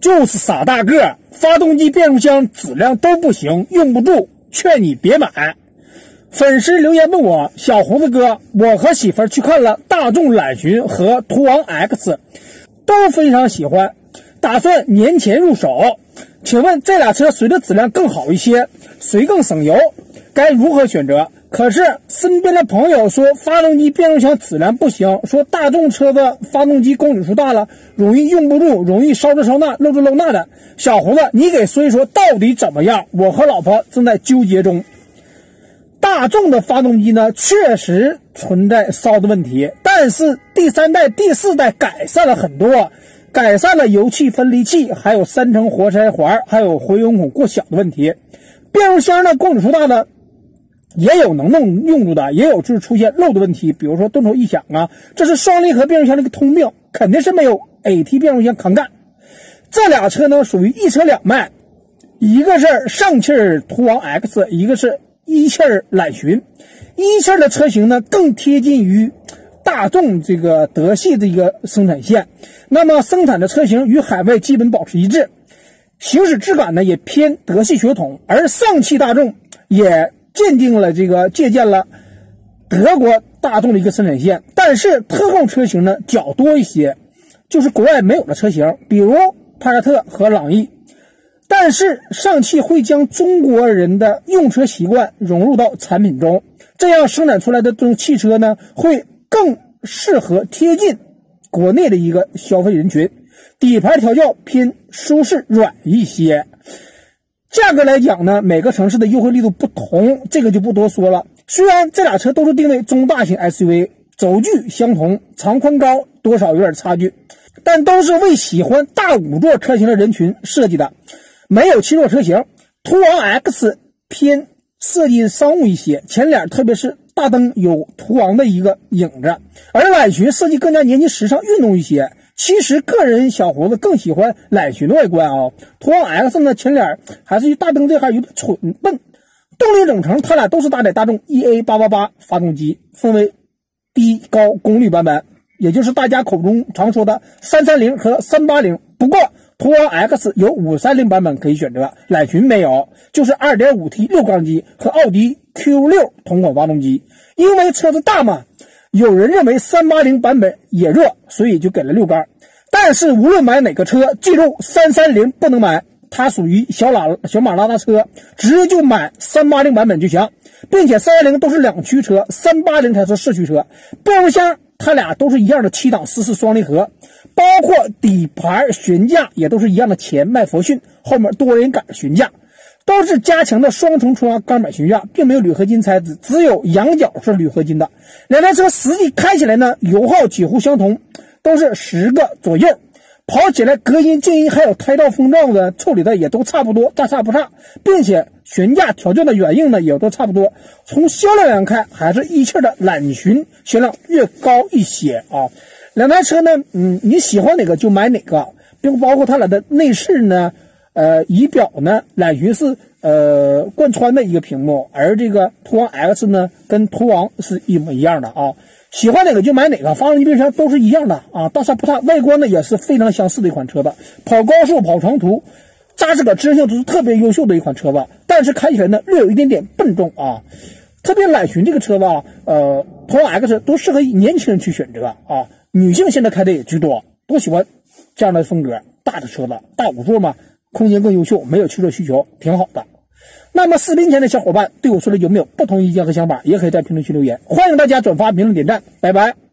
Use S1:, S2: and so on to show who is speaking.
S1: 就是傻大个，发动机、变速箱质量都不行，用不住，劝你别买。粉丝留言问我，小胡子哥，我和媳妇儿去看了大众揽巡和途昂 X， 都非常喜欢，打算年前入手。请问这俩车谁的质量更好一些，谁更省油，该如何选择？可是身边的朋友说发动机、变速箱质量不行，说大众车的发动机公里数大了，容易用不住，容易烧这烧那，漏这漏那的。小胡子，你给说一说到底怎么样？我和老婆正在纠结中。大众的发动机呢，确实存在烧的问题，但是第3代、第4代改善了很多，改善了油气分离器，还有3层活塞环，还有回油孔过小的问题。变速箱呢，公里数大的也有能用住的，也有就是出现漏的问题，比如说顿挫异响啊，这是双离合变速箱的一个通病，肯定是没有 AT 变速箱抗干。这俩车呢属于一车两卖，一个是上汽途昂 X， 一个是一汽揽巡。一汽的车型呢更贴近于大众这个德系的一个生产线，那么生产的车型与海外基本保持一致，行驶质感呢也偏德系血统，而上汽大众也借鉴了德国大众的一个生产线，但是特供车型呢较多一些，就是国外没有的车型，比如帕萨特和朗逸。但是上汽会将中国人的用车习惯融入到产品中，这样生产出来的这种汽车呢会更适合贴近国内的一个消费人群，底盘调教偏舒适软一些。价格来讲呢，每个城市的优惠力度不同，这个就不多说了。虽然这俩车都是定位中大型 SUV， 轴距相同，长宽高多少有点差距，但都是为喜欢大5座车型的人群设计的，没有7座车型。途昂 X 偏设计商务一些，前脸特别是大灯有途昂的一个影子，而揽巡设计更加年轻时尚运动一些。其实个人小胡子更喜欢揽巡的外观啊，途昂 X 呢前脸还是大灯这还有点蠢笨。动力总成它俩都是搭载大众 EA888 发动机，分为低高功率版本，也就是大家口中常说的330和380。不过途昂 X 有530版本可以选择，揽巡没有，就是 2.5T 6缸机和奥迪 Q6 同款发动机。因为车子大嘛，有人认为380版本也热，所以就给了6缸。但是无论买哪个车，记住330不能买，它属于小马拉大车，直接就买380版本就行，并且310都是两驱车，380才是四驱车。变速箱它俩都是一样的7档湿式双离合，包括底盘悬架也都是一样的前麦弗逊，后面多连杆悬架，都是加强的双层冲压钢板悬架，并没有铝合金材质，只有仰角是铝合金的。两台车实际开起来呢，油耗几乎相同，都是10个左右。跑起来隔音、静音还有胎噪风噪的处理的也都差不多，大差不差，并且悬架调教的软硬呢也都差不多。从销量来看，还是一汽的揽巡销量越高一些啊。两台车呢，你喜欢哪个就买哪个，并包括它俩的内饰呢，仪表呢，揽巡是贯穿的一个屏幕，而这个途昂 X 呢跟途昂是一模一样的啊。喜欢哪个就买哪个，发动机变速箱都是一样的啊，大差不差。外观呢也是非常相似的一款车子，跑高速、跑长途，扎实感、支持性都是特别优秀的一款车子。但是开起来呢略有一点点笨重啊。特别揽巡这个车子啊，途昂 X 都适合年轻人去选择啊，女性现在开的也居多，都喜欢这样的风格，大的车子，大5座嘛，空间更优秀，没有7座需求，挺好的。那么视频前的小伙伴对我说的有没有不同意见和想法，也可以在评论区留言，欢迎大家转发、评论、点赞，拜拜。